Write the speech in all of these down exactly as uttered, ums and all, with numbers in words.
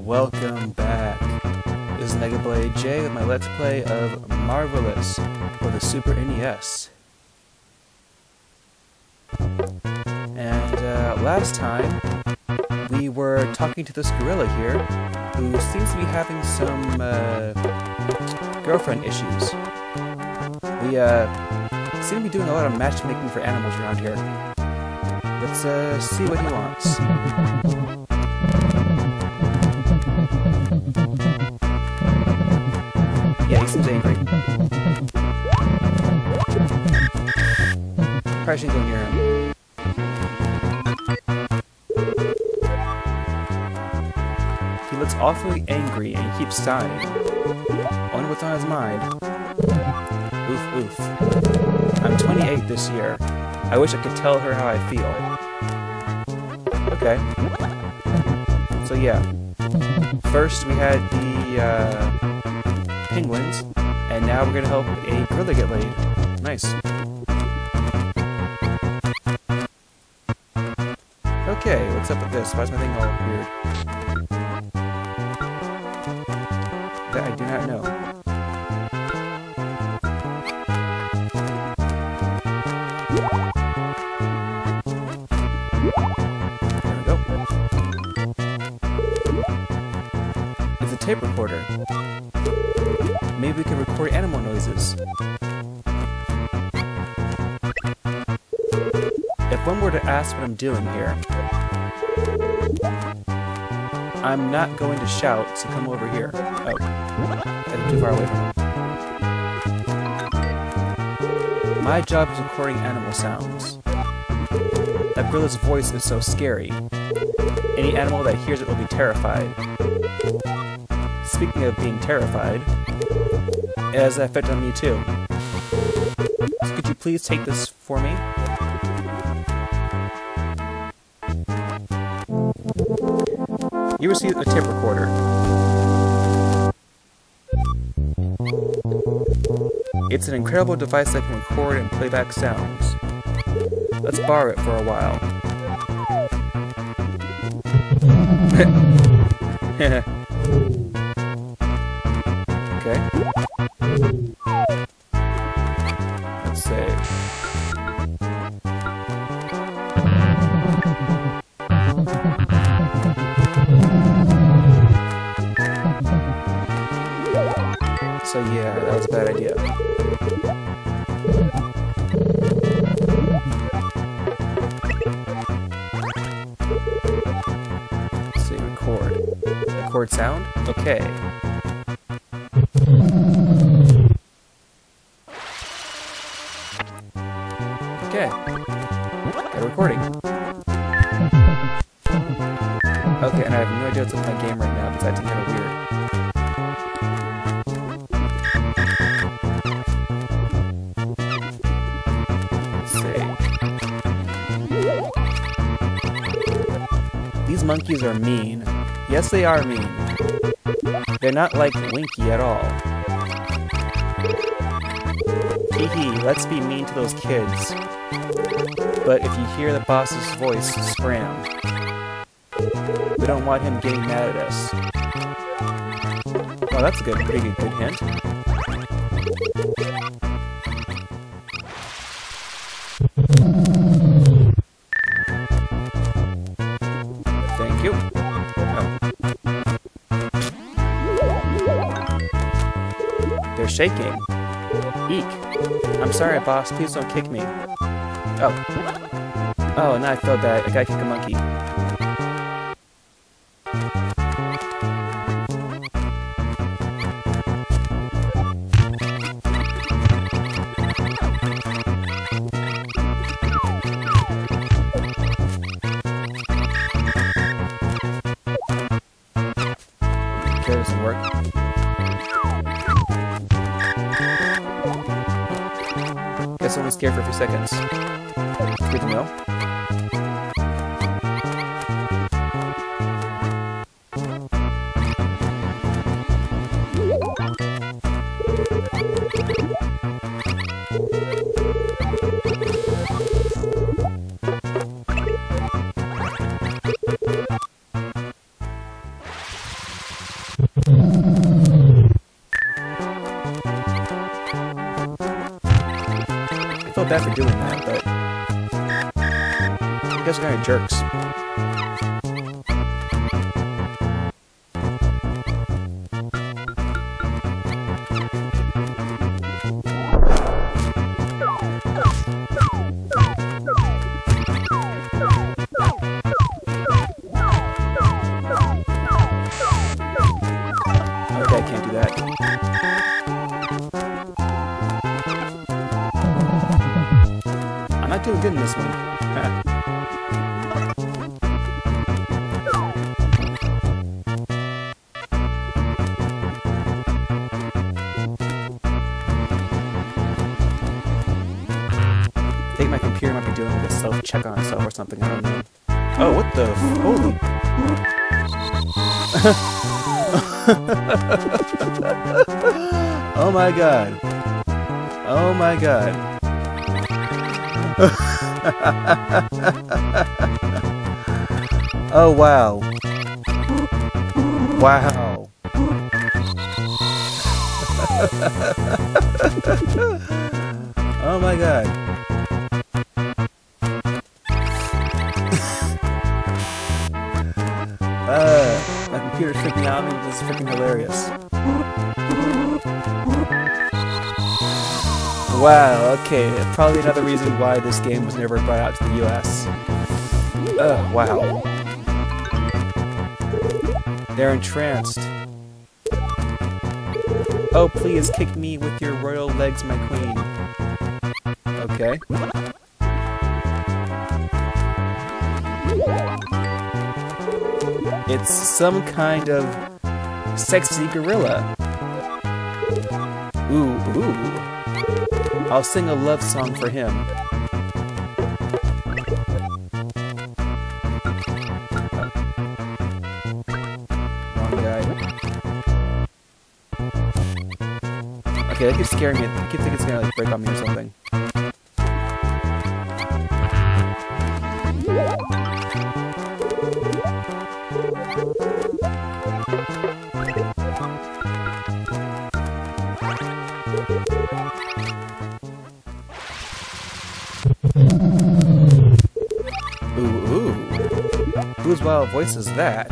welcome back. This is Megablade J with my Let's Play of Marvelous for the Super N E S. And uh, last time, we were talking to this gorilla here, who seems to be having some uh, girlfriend issues. We uh, seem to be doing a lot of matchmaking for animals around here. Let's uh, see what he wants. Yeah, he seems angry. Probably shouldn't go near him. He looks awfully angry and he keeps sighing. I wonder what's on his mind. Oof, oof. I'm twenty-eight this year. I wish I could tell her how I feel. Okay. So yeah. First we had the uh, penguins, and now we're gonna help a gorilla get laid. Nice. Okay, what's up with this? Why is my thing all weird? That I do not know. There we go. It's a tape recorder. Maybe we can record animal noises. If one were to ask what I'm doing here, I'm not going to shout, so come over here. Oh, I'm too far away from him. My job is recording animal sounds. That gorilla's voice is so scary. Any animal that hears it will be terrified. Speaking of being terrified, it has an effect on me too. So could you please take this for me? You ever see a tape recorder? It's an incredible device that can record and play back sounds. Let's borrow it for a while. Okay. Let's save. So yeah, that was a bad idea. Let's see, record. Record sound? Okay. Okay. Got a recording. Okay, and I have no idea what's up with my game right now, because that's kind of weird. These monkeys are mean. Yes, they are mean. They're not like Winky at all. Hee hee, let's be mean to those kids. But if you hear the boss's voice, scram. We don't want him getting mad at us. Well, that's a good, pretty good, good hint. Thank you. Oh. They're shaking. Eek. I'm sorry, boss. Please don't kick me. Oh. Oh, now I feel bad. I gotta kick a monkey. That doesn't work. Guess I'm only scared for a few seconds. Good to know. bad for doing that, but you guys are kind of jerks. Okay, I can't do that. I'm not doing good in this one. I think my computer might be doing like a self-check on itself or something, I don't know. Oh, what the f- holy... Oh my god. Oh my god. Oh wow. Wow. Oh my god. uh, my computer's freaking out and this is freaking hilarious. Wow, okay, probably another reason why this game was never brought out to the U S. Oh, wow. They're entranced. Oh, please kick me with your royal legs, my queen. Okay. It's some kind of sexy gorilla. Ooh, ooh. I'll sing a love song for him. Wrong guy. Okay, that keeps scaring me. I keep thinking it's gonna like break on me or something. Ooh, ooh. Whose wild voice is that?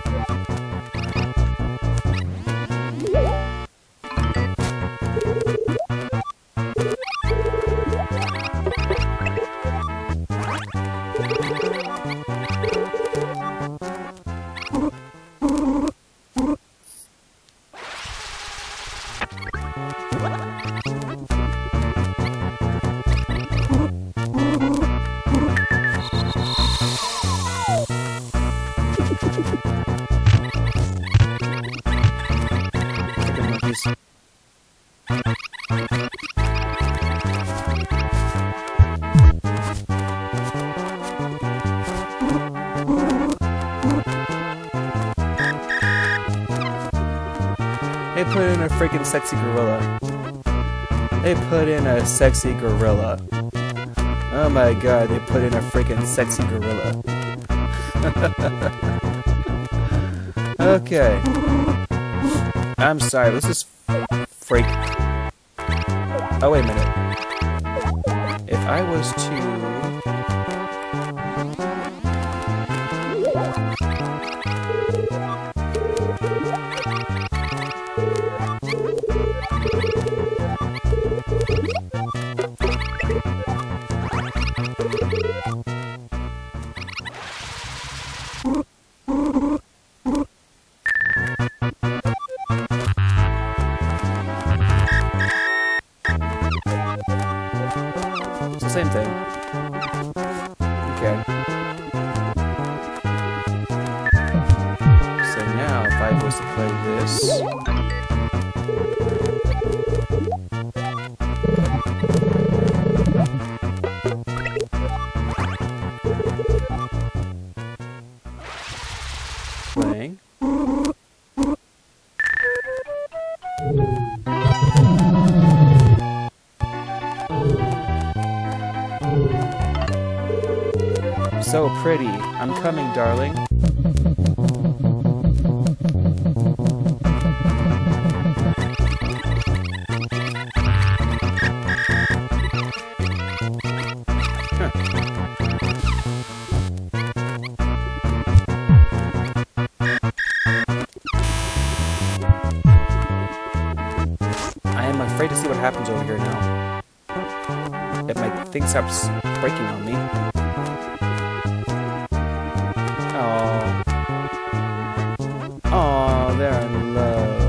They put in a freaking sexy gorilla. They put in a sexy gorilla. Oh my god, they put in a freaking sexy gorilla. Okay. I'm sorry, let's just freak. Oh, wait a minute. If I was to... It's the same thing. Okay. So now, if I was to play this... Playing. So pretty. I'm coming, darling. see what happens over here now. If my thing stops breaking on me. Oh. Oh, they're in love.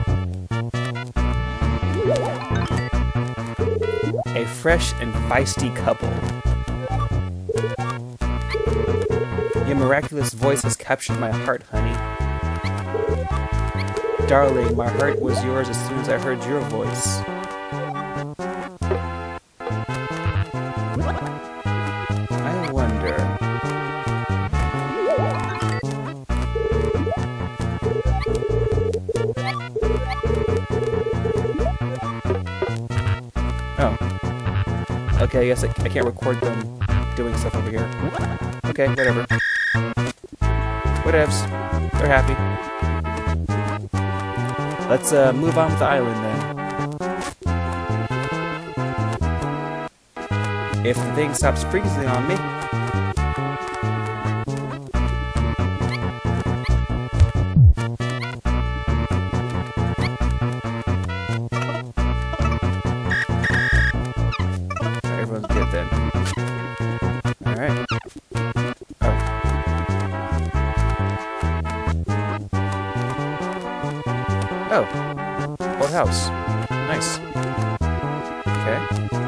A fresh and feisty couple. Your miraculous voice has captured my heart, honey. Darling, my heart was yours as soon as I heard your voice. I wonder... Oh. Okay, I guess I, I can't record them doing stuff over here. Okay, whatever. Whatevs. They're happy. Let's uh, move on with the island then. If the thing stops freezing on me. Everyone's good then. Alright. Oh. Old house. Nice. Okay.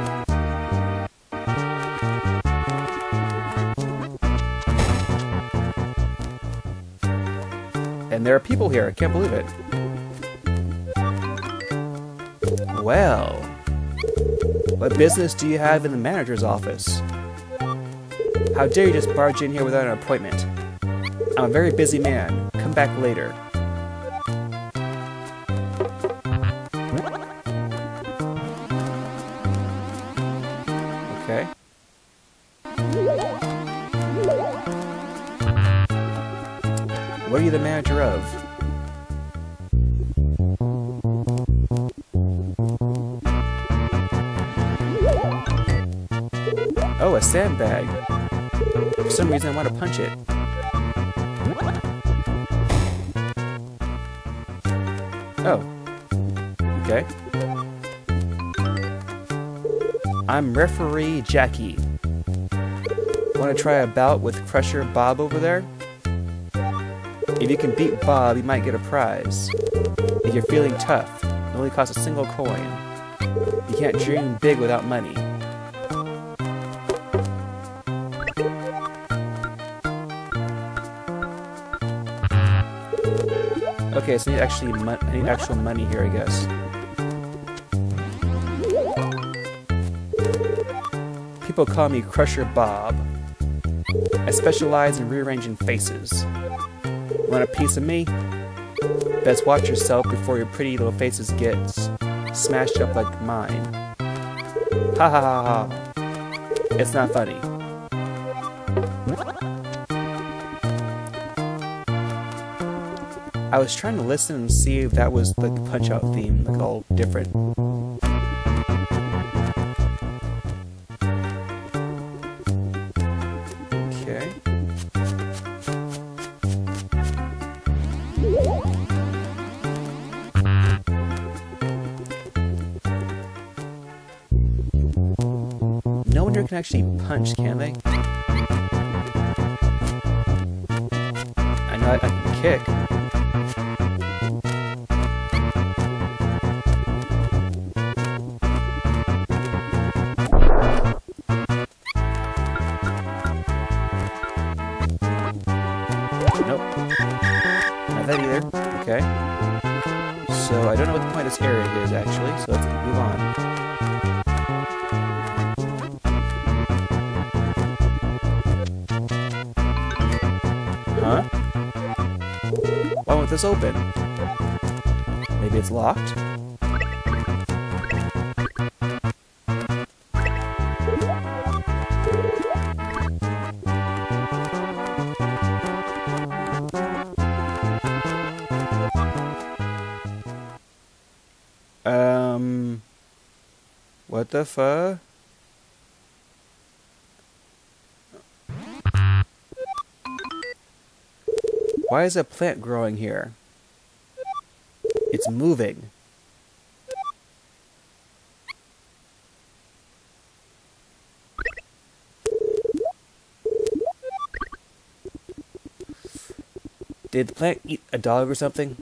And there are people here. I can't believe it. Well. What business do you have in the manager's office? How dare you just barge in here without an appointment? I'm a very busy man. Come back later. Okay. What are you the manager of? Oh, a sandbag. For some reason I want to punch it. Oh. Okay. I'm Referee Jackie. Want to try a bout with Crusher Bob over there? If you can beat Bob, you might get a prize. If you're feeling tough, it only costs a single coin. You can't dream big without money. Okay, so I need actually mo I need actual money here, I guess. People call me Crusher Bob. I specialize in rearranging faces. Want a piece of me? Best watch yourself before your pretty little faces get smashed up like mine. Ha ha ha ha. It's not funny. I was trying to listen and see if that was like the Punch-Out theme, like all different. Okay. No one here can actually punch, can they? I know I, I can kick. Nope. Not that either. Okay. So I don't know what the point of this area is actually, so let's move on. Huh? Why won't this open? Maybe it's locked? Um... What the fuck? Why is a plant growing here? It's moving. Did the plant eat a dog or something?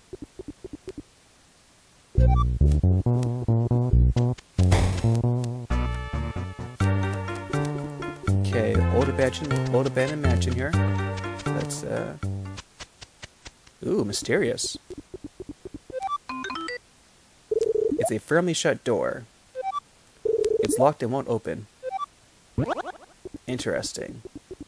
Okay, old abandoned, old abandoned mansion here. That's, uh... Ooh, mysterious. It's a firmly shut door. It's locked and won't open. Interesting.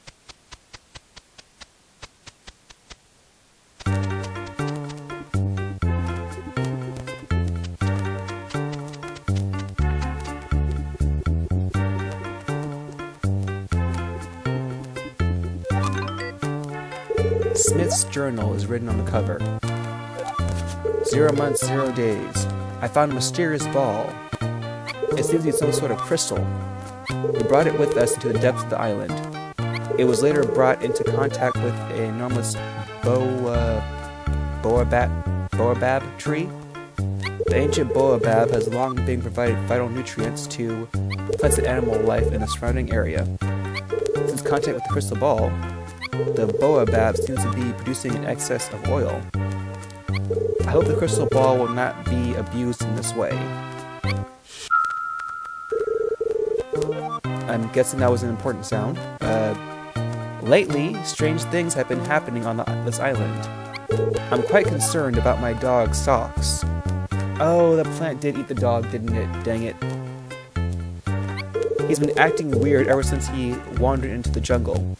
Smith's journal is written on the cover. Zero months, zero days. I found a mysterious ball. It seems to be some sort of crystal. We brought it with us into the depths of the island. It was later brought into contact with an enormous boa, boabab, boabab tree. The ancient boabab has long been provided vital nutrients to plants and animal life in the surrounding area. Since contact with the crystal ball, the boabab seems to be producing an excess of oil. I hope the crystal ball will not be abused in this way. I'm guessing that was an important sound. Uh, lately, strange things have been happening on the, this island. I'm quite concerned about my dog's socks. Oh, the plant did eat the dog, didn't it? Dang it. He's been acting weird ever since he wandered into the jungle.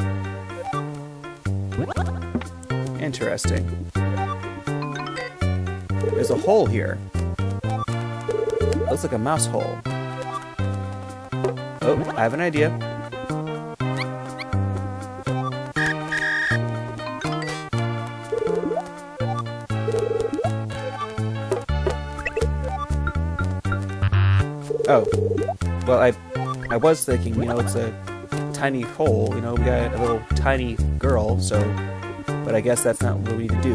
Interesting. There's a hole here. Looks like a mouse hole. Oh, I have an idea. Oh, well, I, I was thinking, you know, it's a tiny hole, you know, we got a little tiny girl, so, but I guess that's not what we need to do.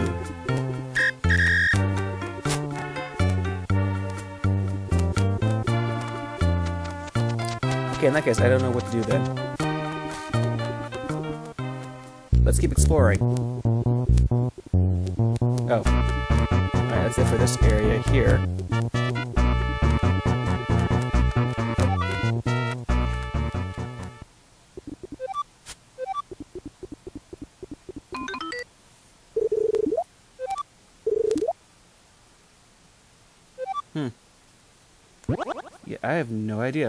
Okay, in that case, I don't know what to do then. Let's keep exploring. Oh. Alright, that's it for this area here. Hmm. Yeah, I have no idea.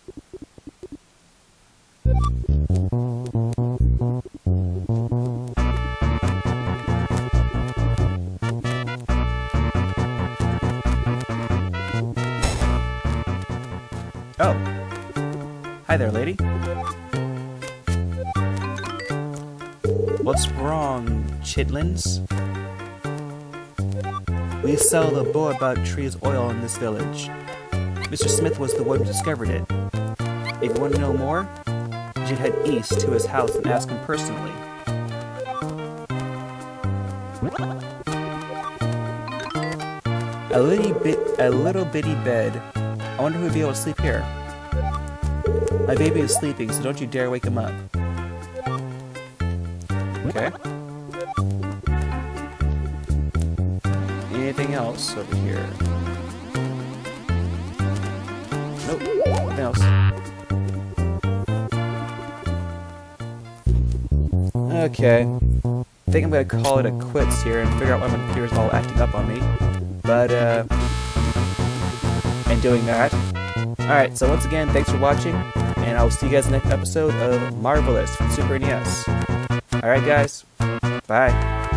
Oh. Hi there, lady. What's wrong, chitlins? We sell the boabab tree's oil in this village. Mister Smith was the one who discovered it. If you want to know more, you should head east to his house and ask him personally. A little bit, a little bitty bed. I wonder who would be able to sleep here. My baby is sleeping, so don't you dare wake him up. Okay. Anything else over here? Nope, nothing else. Okay. I think I'm gonna call it a quits here and figure out why my computer's all acting up on me. But, uh... and doing that. Alright, so once again, thanks for watching, and I will see you guys in the next episode of Marvelous for Super N E S. Alright guys, bye.